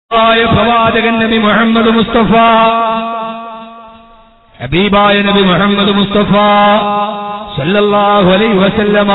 പ്രവാചകൻ നബി മുഹമ്മദ് മുസ്തഫ ഹബീബായ നബി മുഹമ്മദ് മുസ്തഫ സല്ലല്ലാഹു അലൈഹി വസല്ലമ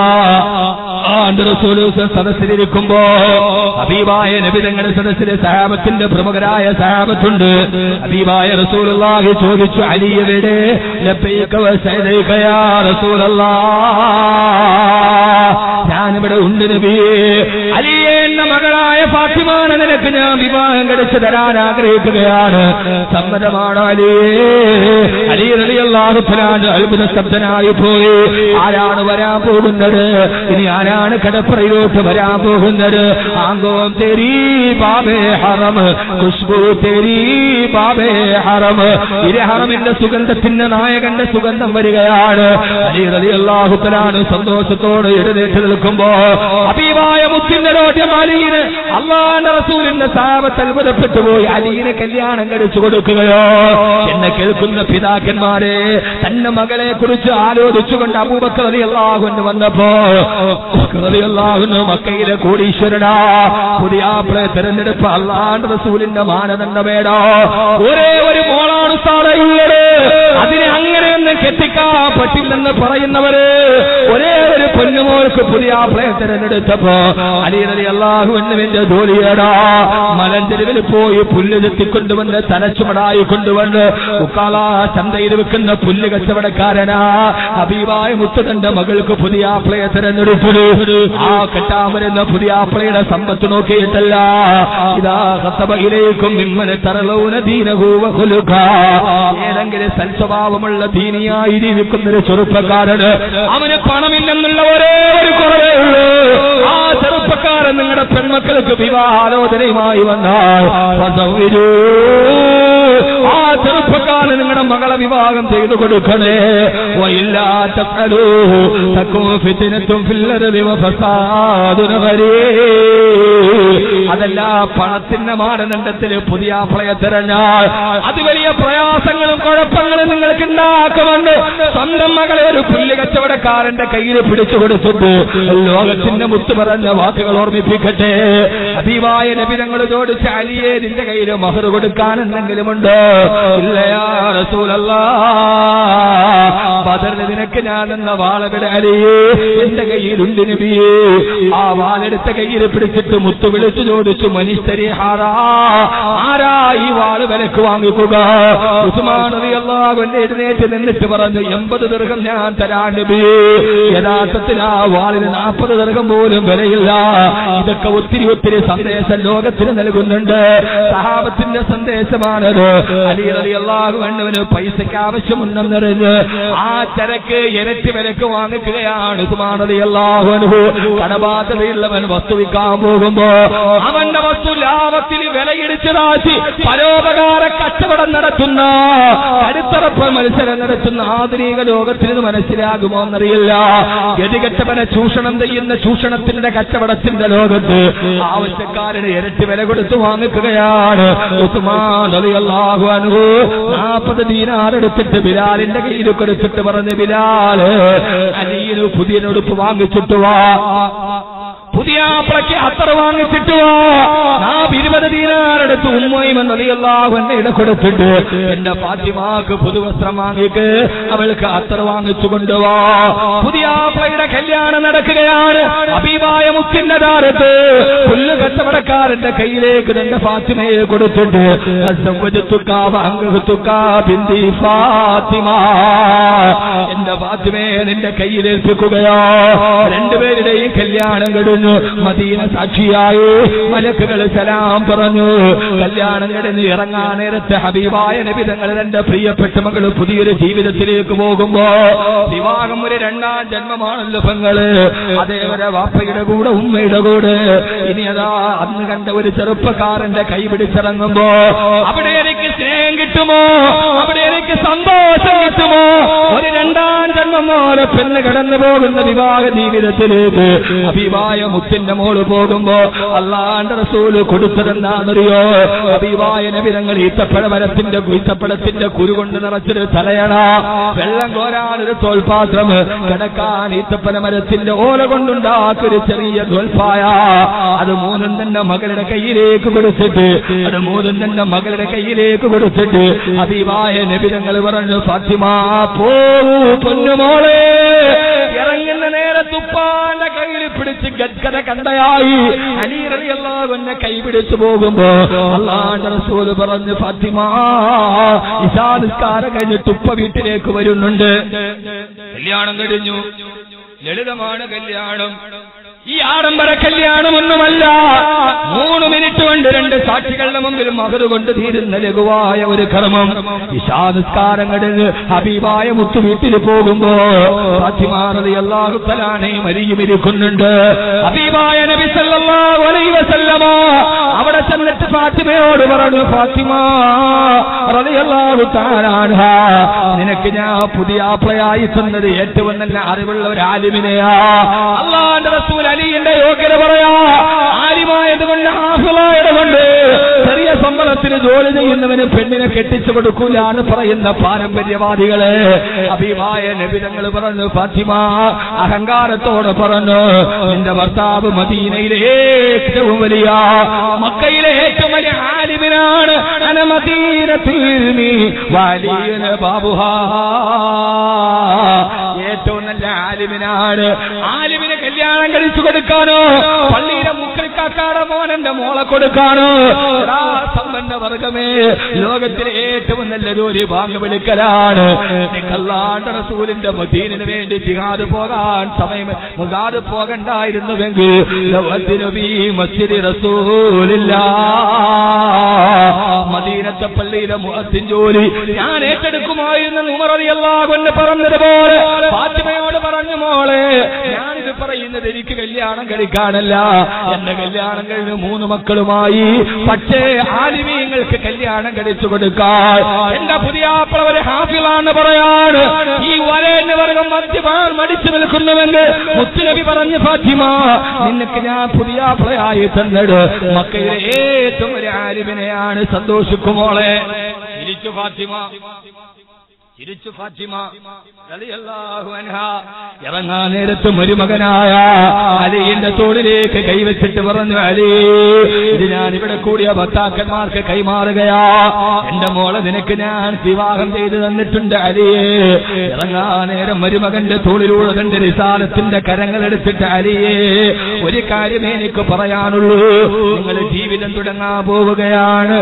സദസ്സിലിരിക്കുമ്പോ ഹബീബായ നബി തങ്ങളുടെ സദസ്സിലെ സഹാബത്തിന്റെ പ്രമുഖരായ സഹാബത്തുണ്ട്. ഹബീബായ റസൂലുള്ളാഹി ചോദിച്ചു, അലി എവിടെ? ലബ്ബൈക വസഅലൈക യാ റസൂലല്ലാഹ്, ഞാനിവിടെ ഉണ്ട് നബിയേ. അലിയെ, എന്ന മകളായ ഫാത്തിമാനെ നിനക്ക് ഞാൻ വിവാഹം കഴിച്ചു തരാൻ ആഗ്രഹിക്കുകയാണ്, സമ്മതമാണോ അലിയേ? അലി റളിയല്ലാഹു തആല അത്ഭുത ശബ്ദനായി പോയി. ആരാണ് വരാൻ പോകുന്നത്? ഇനി ആരാണ് കടപ്പുറയിലോട്ട് വരാൻ പോകുന്നത്? ആങ്കോം തെരീ ബാബേ ഹറം, ഖുശ്ബൂ തെരീ ബാബേ ഹറം. ഇരു ഹറമിന്റെ സുഗന്ധത്തിന്റെ നായകന്റെ സുഗന്ധം വരികയാണ്. അലി റളിയല്ലാഹു തആല സന്തോഷത്തോടെ എഴുന്നേറ്റ് നിൽക്കുമ്പോ ഹബീബായ മുത്തിന്റെ ലോകം അലിയിന് അല്ലാഹുവിന്റെ റസൂലിന്റെ സഹാബത്ത് അത്ഭുതപ്പെട്ടു പോയി. അലിയിനെ കല്യാണം കഴിച്ചു കൊടുക്കുകയോ? എന്നെ കേൾക്കുന്ന പിതാക്കന്മാരെ, തന്റെ മകളെ കുറിച്ച് ആലോചിച്ചുകൊണ്ട് അബൂബക്കർ റളിയല്ലാഹു അൻഹു വന്നപ്പോ റളിയല്ലാഹു അൻഹു മക്കയിലെ കോടീശ്വരനാ, പുതിയാപ്ലയെ തെരഞ്ഞെടുപ്പ് അല്ലാഹുവിന്റെ റസൂലിന്റെ മാനദണ്ഡമേടോ? ഒരേ ഒരു മോളാണ് സാലയുള്ളത്, അതിനെ അങ്ങനെയൊന്നും കെട്ടിക്കാൻ പറ്റില്ലെന്ന് പറയുന്നവര് ഒരേ ഒരു പൊന്നുമോൾക്ക് പുതിയാപ്ലയെ തെരഞ്ഞെടുത്തപ്പോ അലി റളിയല്ലാഹു അൻഹുവിന്റെ ജോലിയേടാ മലഞ്ചെരുവിൽ പോയി പുല്ല് ചെത്തിക്കൊണ്ടുവന്ന് തലച്ചുമടായി കൊണ്ടുവന്ന് ഉക്കാള ചന്തയിൽ വെക്കുന്ന പുല്ല് കച്ചവടക്കാരനാ ഹബീബായ മുത്ത് തന്റെ മകൾക്ക് പുതിയാപ്ലയെ തെരഞ്ഞെടുത്തു. ആ കെട്ടാൻ വരുന്ന പുതിയാപ്ലയുടെ സമ്പത്ത് നോക്കിയിട്ടല്ല, ഇതാ ഖത്തബയിലേക്കും മിമ്മനെ തറലൗന ദീനഹു വഖുലുഖ, ഏതെങ്കിലും സൽസ്വഭാവമുള്ള ദീനിയായി ജീവിക്കുന്നൊരു ചെറുപ്പക്കാരന് അവന് പണമില്ലെന്നുള്ള ഒരേ ഒരു കുറവേ ഉള്ളൂ. ആ ചെറുപ്പക്കാരൻ നിങ്ങളുടെ പെൺമക്കൾക്ക് വിവാഹാലോചനയുമായി വന്നാൽ ആ ചെറുപ്പക്കാരൻ നിങ്ങളുടെ മകളെ വിവാഹം ചെയ്തു കൊടുക്കണേ. അതല്ല, പണത്തിന്റെ മാനദണ്ഡത്തിൽ പുതിയാപ്ലയെ തിരഞ്ഞാൽ അത് വലിയ പ്രയാസങ്ങളും കുഴപ്പങ്ങളും നിങ്ങൾക്ക് ഉണ്ടാക്കുമെന്ന് സ്വന്തം മകളെ ഒരു പുല്ല് കച്ചവടക്കാരന്റെ കയ്യിൽ പിടിച്ചു കൊടുത്തിട്ട് ലോകത്തിന്റെ മുത്ത് പറഞ്ഞ വാക്കുകൾ ഓർമ്മിപ്പിക്കട്ടെ. ഹബീബായ നബി തങ്ങൾ ചോദിച്ച, അലിയെ, നിന്റെ കയ്യിൽ മഹർ കൊടുക്കാൻ എന്തെങ്കിലുമുണ്ടോ? ഇല്ല യാ റസൂലല്ലാഹ്, ബദറിൽ നിനക്ക് ഞാൻ എന്ന വാളവിടെ അലിയേ എന്റെ കയ്യിലുണ്ട് നബിയേ. ആ വാളെടുത്ത കയ്യിൽ പിടിച്ചിട്ട് മുത്ത് വിളിച്ചു ചോദിച്ചു, മനിസ്തരി ഹാറാ, ആരാ ഈ വാള് വിലക്ക് വാങ്ങിക്കുക? ഉസ്മാൻ റളിയല്ലാഹു അൻഹു എഴുന്നേറ്റ് നിന്നിട്ട് പറഞ്ഞു, 80 ദിർഹം ഞാൻ തരാൻ നബിയേ. യഥാർത്ഥത്തിൽ ആ വാളിന് 40 ദിർഹം പോലും വിലയില്ല. ഇതൊക്കെ ഒത്തിരി ഒത്തിരി സന്ദേശം ലോകത്തിന് നൽകുന്നുണ്ട്. സഹാബത്തിന്റെ സന്ദേശമാണത്. അലി റളിയല്ലാഹു അൻഹുവിന് പൈസയ്ക്ക് ആവശ്യമുണ്ടെന്നറിഞ്ഞ് ആ ചരക്ക് ഇരട്ടി വിലക്ക് വാങ്ങിക്കുകയാണ് ഉസ്മാൻ റളിയല്ലാഹു അൻഹു. കടബാധ്യതയുള്ളവൻ വസ്തു വിൽക്കാൻ പോകുമ്പോ അവന്റെ വസ്തു ലാഭത്തിൽ വിലയിടിച്ചതാക്കി പരോപകാര കച്ചവടം നടത്തുന്ന കരുത്തറപ്പ് മത്സരം നടത്തുന്ന ആധുനിക ലോകത്തിന് ഇത് മനസ്സിലാകുമോ എന്നറിയില്ല. ഗതികെട്ടവനെ ചൂഷണം ചെയ്യുന്ന ചൂഷണത്തിന്റെ കച്ചവടത്തിന്റെ ലോകത്ത് ആവശ്യക്കാരന് ഇരട്ടി വില കൊടുത്തു വാങ്ങിക്കുകയാണ് ഉസ്മാൻ റളിയല്ലാഹു അൻഹു. 40 ദീനാർ എടുത്തിട്ട് ബിലാലിന്റെ കയ്യിൽ കൊടുത്തിട്ട് പറഞ്ഞു, ബിലാൽ, അലിയിന് പുതിയ ഉടുപ്പ് വാങ്ങിച്ചിട്ട് വാ, പുതിയാപ്ലയ്ക്ക് അത്തർ വാങ്ങിച്ചിട്ട് വാ. 20 ദീനാറെടുത്ത് ഉമ്മൈമൻ റളിയല്ലാഹു അൻഹയുടെ കൊടുത്തിട്ട് എന്റെ ഫാത്തിമാക്ക് പുതുവസ്ത്രം വാങ്ങിക്ക്, അവൾക്ക് അത്തർ വാങ്ങിച്ചു കൊണ്ടുവാ. പുതിയാപ്ലയുടെ കല്യാണം നടക്കുകയാണ്. ഹബീബായ മുത്തിന്റെ ദാരത്ത് പുല്ല് കച്ചവടക്കാരന്റെ കയ്യിലേക്ക് തന്റെ ഫാത്തിമയെ കൊടുത്തിട്ട് എന്റെ ഫാത്തിമയെ നിന്റെ കയ്യിലേൽപ്പിക്കുകയോ? രണ്ടുപേരുടെയും കല്യാണം കഴിഞ്ഞു. മദീന സാക്ഷിയായി മലക്കുകൾ സലാം പറഞ്ഞു. കല്യാണം കഴിഞ്ഞ് ഇറങ്ങാൻ നേരത്തെ ഹബീബായ നബി തങ്ങൾ തന്റെ പ്രിയപ്പെട്ട മകൾ പുതിയൊരു ജീവിതത്തിലേക്ക് പോകുമ്പോ, വിവാഹം ഒരു 2ാം ജന്മമാണല്ലോ പെങ്ങള്, അതേവരെ വാപ്പയുടെ കൂടെ ഉമ്മയുടെ കൂടെ. ഇനി അതാ അന്ന് കണ്ട ഒരു ചെറുപ്പക്കാരന്റെ കൈ പിടിച്ചിറങ്ങുമ്പോ അവിടെ എനിക്ക് സ്നേഹം കിട്ടുമോ? അവിടെ എനിക്ക് സന്തോഷം കിട്ടുമോ? ഒരു 2ാം ജന്മം വെള്ളം പോലെ പെണ്ണ് കടന്നു പോകുന്ന വിവാഹ ജീവിതത്തിലേക്ക് ഹബീബായ മുത്തിന്റെ മോള് പോകുമ്പോ അല്ലാഹുവിന്റെ റസൂല് കൊടുത്തതെന്താണെന്നറിയോ? ഹബീബായ നബി തങ്ങൾ ഈത്തപ്പഴത്തിന്റെ കുരു കൊണ്ട് നിറച്ചൊരു തലയണ, വെള്ളം കോരാനൊരു തോൽപാത്രം, കിടക്കാൻ ഈത്തപ്പഴ മരത്തിന്റെ ഓല കൊണ്ടുണ്ടാക്കൊരു ചെറിയ തോൽപ്പായ, അത് മൂന്നും തന്നെ മകളുടെ കയ്യിലേക്ക് കൊടുത്തിട്ട് ഹബീബായ നബി തങ്ങൾ പറഞ്ഞു, ഫാത്തിമ പോകൂ പൊന്നുമോളെ. ഇറങ്ങുന്ന നേരത്ത് ഉപ്പാന്റെ കയ്യിൽ പിടിച്ച് ഗദ്ഗത കണ്ടയായി അലി റളിയല്ലാഹു അൻഹു കൈ പിടിച്ചു പോകുമ്പോ അല്ലാഹുവിന്റെ റസൂല് പറഞ്ഞു, ഫാത്തിമ ഇശാ നിസ്കാരം കഴിഞ്ഞിട്ട് ഉപ്പ വീട്ടിലേക്ക് വരുന്നുണ്ട്. കല്യാണം കഴിഞ്ഞു, ലളിതമാണ് കല്യാണം. ഈ ആഡംബര കല്യാണമൊന്നുമല്ല. 3 മിനിറ്റ് കൊണ്ട് 2 സാക്ഷികളുടെ മുമ്പിൽ മഹർ കൊണ്ട് തീരുന്ന ലഘുവായ ഒരു കർമ്മം. ഇശാ നിസ്കാരം കഴിഞ്ഞ് ഹബീബായ മുത്തു വീട്ടിൽ പോകുമ്പോ ഫാത്തിമ റളിയല്ലാഹു തആല മരിയുമിരിക്കുന്നുണ്ട്. ഹബീബായ നബി സല്ലല്ലാഹു അലൈഹി വസല്ലമ അവിടെ ചെന്നിട്ട് ഫാത്തിമയോട് പറഞ്ഞു, ഫാത്തിമ റളിയല്ലാഹു തആല അൻഹാ, നിനക്ക് ഞാൻ പുതിയ ആപ്ലയായി തന്നത് ഏറ്റവും നല്ല അറിവുള്ള ഒരു ആലിമിനെയാ. അല്ലാഹുവിന്റെ റസൂൽ അലിയുടെ യോഗ്യത പറയാ, ആലിമായതുകൊണ്ട് ഹാഫിളായതുകൊണ്ട് ചെറിയ ശമ്പളത്തിന് ജോലി ചെയ്യുന്നവന് പെണ്ണിനെ കെട്ടിച്ചു കൊടുക്കൂല എന്ന് പറയുന്ന പാരമ്പര്യവാദികളെ ഹബീബായ നബി തങ്ങൾ പറഞ്ഞു, ഫാത്തിമ അഹങ്കാരത്തോടെ പറഞ്ഞു, നിന്റെ ഭർത്താവ് മദീനയിലെ ഏറ്റവും വലിയ, മക്കയിലെ ഏറ്റവും വലിയ ആലിമിനാണ്. അന മദീനത്തുൽ ഇൽമി വലിയ ബാബുഹാ, ഏറ്റവും നല്ല ആലിമിനാണ്. ആലിമിനെ കല്യാണം കഴിച്ചു കൊടുക്കാനോ, പള്ളിയിലെ മുക്കൽക്കാക്കാടെ മോനെന്റെ മോളെ കൊടുക്കാനോ? സമ്പന്ന വർഗമേ, ലോകത്തിലെ ഏറ്റവും നല്ല ജോലി ബാങ്ക് വിളിക്കലാണ്. അല്ലാഹുവിന്റെ റസൂലിന്റെ മദീനന് വേണ്ടി ജിഹാദ് പോകാൻ സമയം മുഗാദ് പോകണ്ടായിരുന്നുവെങ്കിൽ മസ്ജിദ് റസൂലില്ലാഹ്, മദീനത്തെ പള്ളിയിലെ മുഅദ്ദിൻ ജോലി ഞാൻ ഏറ്റെടുക്കുമായിരുന്നു ഉമർ റളിയല്ലാഹു അൻഹു പറഞ്ഞതുപോലെ ഫാത്തിമയോട് പറഞ്ഞു, മോളെ ഞാനിത് പറയുന്നത് എനിക്ക് കല്യാണം കഴിക്കാനല്ല, എന്റെ കല്യാണം കഴിഞ്ഞ് 3 മക്കളുമായി. പക്ഷേ ആലിമീങ്ങൾക്ക് കല്യാണം കഴിച്ചു കൊടുക്കാൻ എന്റെ പുതിയ ആപ്ലവരെ ഹാഫിളാന്ന് പറയാണ്. ഈ വരേന്റെ വർഗം മദ്യപാൻ മടിച്ചു നിൽക്കുന്നുവെങ്കിൽ മുത്തുനബി പറഞ്ഞു, ഫാത്തിമ നിനക്ക് ഞാൻ പുതിയ ആപ്ലയായി തന്നത് മക്കയിലെ ഏറ്റവും ഒരു ആലിമിനെയാണ്. സന്തോഷിക്കുമോളെ. ചിരിച്ചു ഫാത്തിമ റളിയല്ലാഹു അൻഹാ. ഇറങ്ങാൻ നേരത്ത് മരുമകനായ അലിയുടെ തോളിലേക്ക് കൈവച്ചിട്ട് പറഞ്ഞു, അലി, ഇത് ഞാൻ ഇവിടെ കൂടിയ ഭർത്താക്കന്മാർക്ക് കൈമാറുകയാ. എന്റെ മോളെ നിനക്ക് ഞാൻ വിവാഹം ചെയ്തു തന്നിട്ടുണ്ട് അലിയെ. ഇറങ്ങാൻ നേരം മരുമകന്റെ തോളിലൂടെ തന്റെ റിസാലത്തിന്റെ കരങ്ങൾ എടുത്തിട്ട്, അലിയെ ഒരു കാര്യമേ എനിക്ക് പറയാനുള്ളൂ, നിങ്ങൾ ജീവിതം തുടങ്ങാൻ പോവുകയാണ്.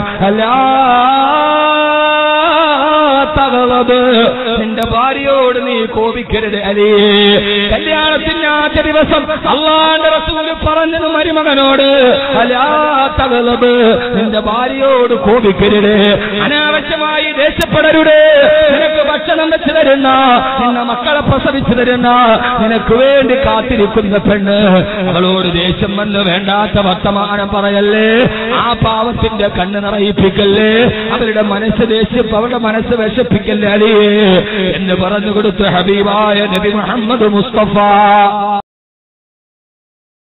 നിന്റെ ഭാര്യയോട് നീ കോപിക്കരുത് അലിയേ. കല്യാണത്തിന്റെ ആദ്യ ദിവസം അല്ലാഹുവിന്റെ റസൂല് പറഞ്ഞത് മരുമകനോട്, അലാ തഗ്ളബ്, നിന്റെ ഭാര്യയോട് കോപിക്കരുത്, അനാവശ്യമായി ദേഷ്യപ്പെടരുത്. നിനക്ക് ഭക്ഷണം വെച്ച് തരുന്ന, നിന്നെ മക്കളെ പ്രസവിച്ചു തരുന്ന, നിനക്ക് വേണ്ടി കാത്തിരിക്കുന്ന പെണ്ണ്, അവളോട് ദേഷ്യം വന്ന് വേണ്ടാത്ത വർത്തമാനം പറയല്ലേ, ആ പാവത്തിന്റെ കണ്ണ് നിറയിപ്പിക്കല്ലേ, അവരുടെ മനസ്സ് വിഷപ്പിക്കല്ലേ അലിയേ എന്ന് പറഞ്ഞു കൊടുത്തു ഹബീബായ നബി മുഹമ്മദ് മുസ്തഫ.